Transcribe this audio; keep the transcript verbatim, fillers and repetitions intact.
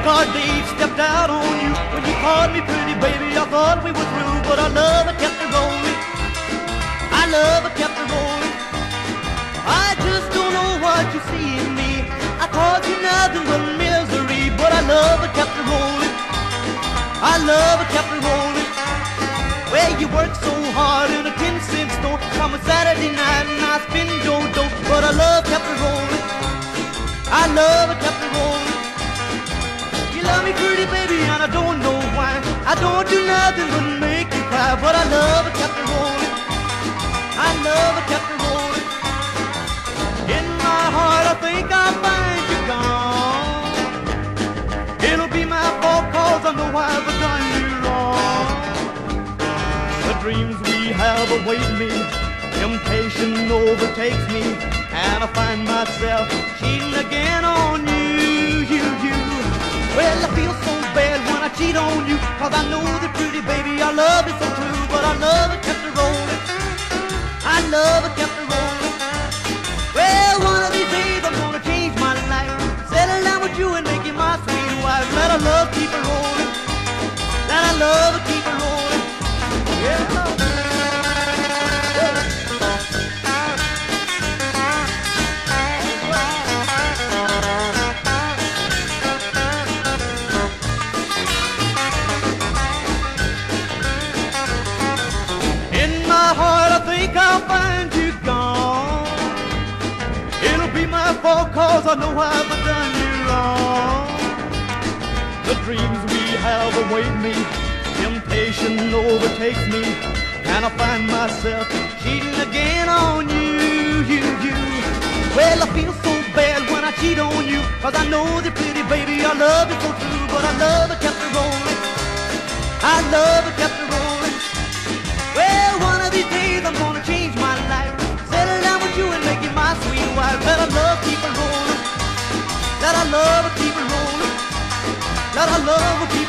card Dave stepped out on you. When you called me pretty baby, I thought we were through, but our love it kept it rolling. Our love it kept it rolling. I just don't know what you see in me. I thought you nothing but misery, but our love it kept it rolling. Our love it kept it rolling. Well, you work so hard in a ten cent store. Come a Saturday night and I spin dodo, but our love kept it rolling. Our love it kept it rolling. You love me pretty baby and I don't know why. I don't do nothing but make you cry, but our love it kept it rolling. Our love it kept it rolling. In my heart I think I'll find you gone. It'll be my fault cause I know I've done you wrong. The dreams we have await me, temptation overtakes me, and I find myself cheating again on you, you, you. Well, I feel so bad when I cheat on you, cause I know that pretty baby, our love is so true, but our love it kept it rolling. Our love it kept it rolling. Well, one of these days I'm gonna change my life, settle down with you and make you my sweet wife. Let our love keep it rolling. Let our love keep it rolling. Yeah. I'll find you gone. It'll be my fault cause I know I've done you wrong. The dreams we have await me, temptation overtakes me, and I find myself cheating again on you, you, you. Well, I feel so bad when I cheat on you, cause I know that pretty baby, our love is so true, but our love it kept it rolling. Our love it kept it rolling. Well, one of these days I'm gonna change my life, settle down with you and make you my sweet wife. Let our love keep it rolling. Let our love keep it rolling. Let our love keep